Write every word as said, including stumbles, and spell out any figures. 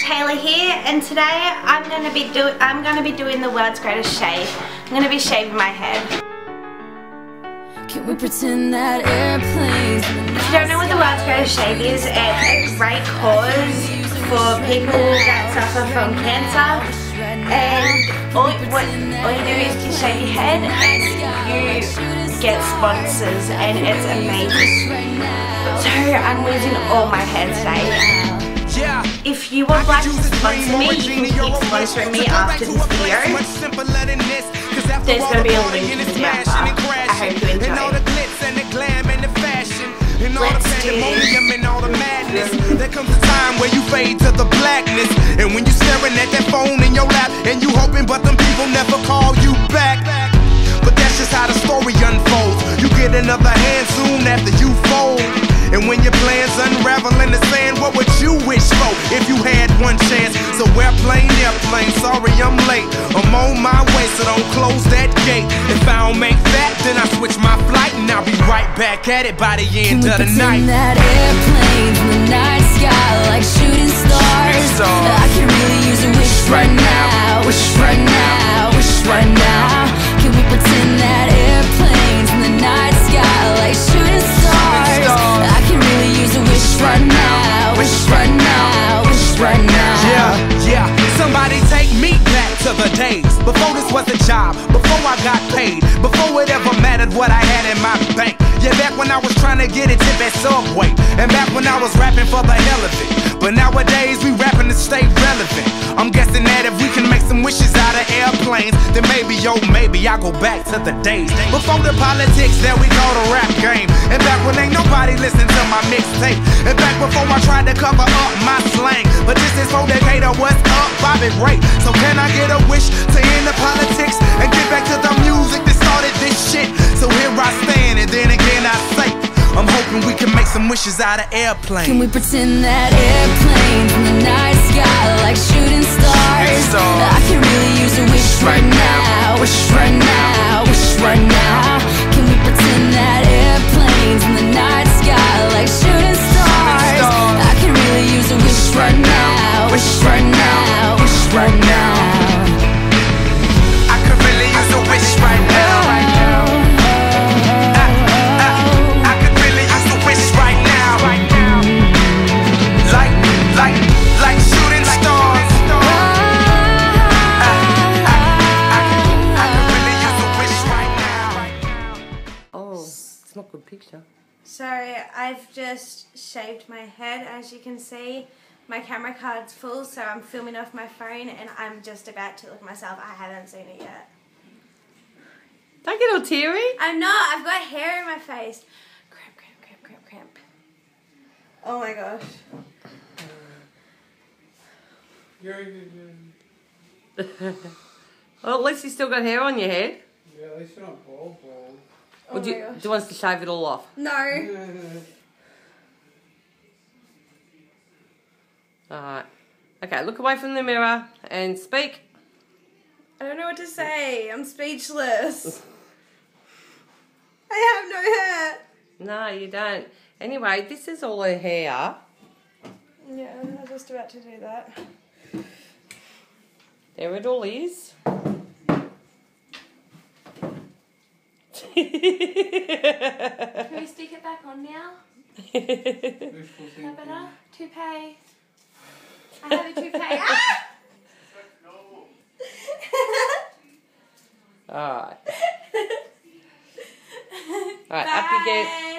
Taylor here, and today I'm going to be doing I'm going to be doing the world's greatest shave. I'm going to be shaving my head. Can we pretend that airplanes? If you don't know what the world's greatest shave is, it's a great cause for people that suffer from cancer, and all, what, all you do is you shave your head and you get sponsors, and it's amazing. So I'm losing all my hair today. If you would like to sponsor me, you can keep sponsoring me after this video. There's going to be a link in the down bar. I hope you enjoy. Let's do this. There comes a time where you fade to the blackness, and when you're staring at that phone in your lap, and you hoping but them people never call you back. But that's just how the story unfolds. You get another hand soon after you fold. And when your plans unravel in the sand, what would you wish for if you had one chance? So airplane, airplane, sorry I'm late. I'm on my way, so don't close that gate. If I don't make that, then I switch my flight, and I'll be right back at it by the end of the night. Can we pretend that airplanes in the night sky like shooting stars? I can really use a wish right now, wish right now, wish right now. Can we pretend that airplanes in the night sky like shooting stars? I can really use a wish right now, wish right now, wish right now. Yeah, yeah, somebody take me back to the days before this was a job, before I got paid, before it ever mattered what I had in my bank. Yeah, back when I was trying to get a tip at Subway, and back when I was rapping for the hell of it. But nowadays we rapping to stay relevant. I'm guessing that if we can make some wishes out of airplanes, then maybe, yo, maybe I'll go back to the days before the politics that we call the rap game, and back when ain't nobody listened to my mixtape, and back before I tried to cover up my slang. But this is for Decatur, what's up, Bobby Ray? So can I get a wish to end the politics and get back to the music that started this shit? So here I stand, and then again I say, I'm hoping we can make some wishes out of airplanes. Can we pretend that airplanes in the night sky like shooting stars? I can really use a wish right now, wish right now, wish right now. Can we pretend that airplanes in the night sky like shooting stars? I can really use a wish right now, wish right now, wish right now. I could really use a wish right now. It's not a good picture. So I've just shaved my head, as you can see. My camera card's full, so I'm filming off my phone, and I'm just about to look at myself. I haven't seen it yet. Don't get all teary. I'm not. I've got hair in my face. Cramp, cramp, cramp, cramp, cramp. Oh my gosh. Well, at least you still got hair on your head. Yeah, at least you're not bald, bald. Oh Or do, my you, gosh. do you want us to shave it all off? No. Alright. Okay, look away from the mirror and speak. I don't know what to say. I'm speechless. I have no hair. No, you don't. Anyway, this is all her hair. Yeah, I'm just about to do that. There it all is. Can we stick it back on now? Is that better? Toupee. I have a toupee. Ah! Alright. Alright, up you get.